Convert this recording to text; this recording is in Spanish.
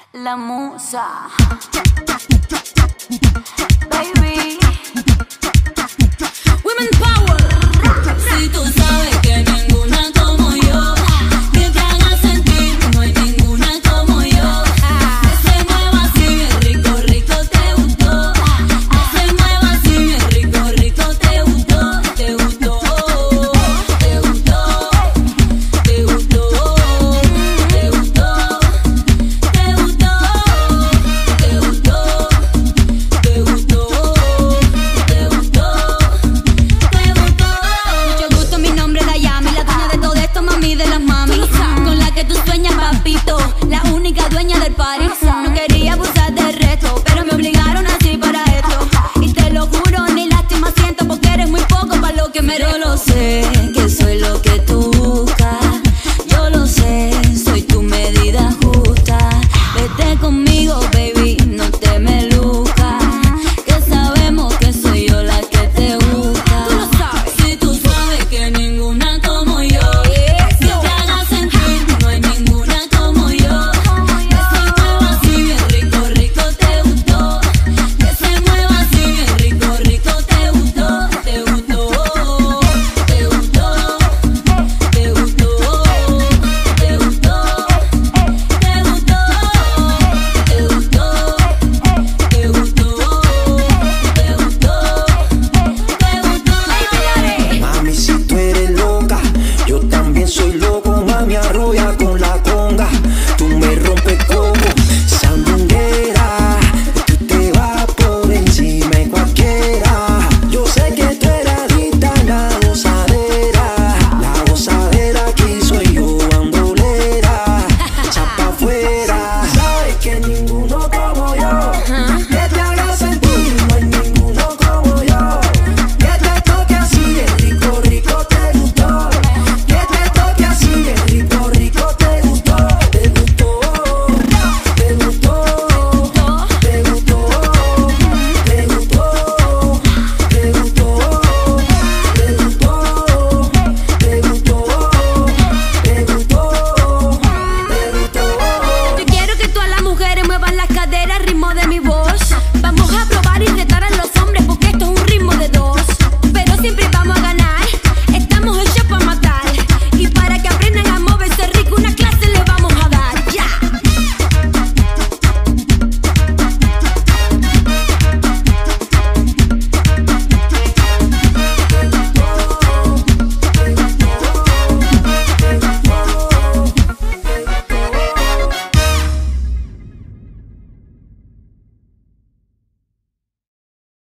La musa, baby. Women power. Si tú sabes que ninguna como yo, que te haga sentir, no hay ninguna como yo. Que se mueva así bien rico, rico, te gustó. Que se mueva así bien rico, rico, te gustó. Te gustó, te gustó, te gustó, te gustó, te gustó, te gustó, te gustó, te gustó. Mucho gusto, mi nombre es Dayami, la dueña de todo esto, mami de las mami. Con la que tú sueñas, papito, la única dueña del party. No quería abusar del resto, pero me obligaron así para esto. Y te lo juro, ni lástima siento, porque eres muy poco para lo que merezco. Yo lo sé.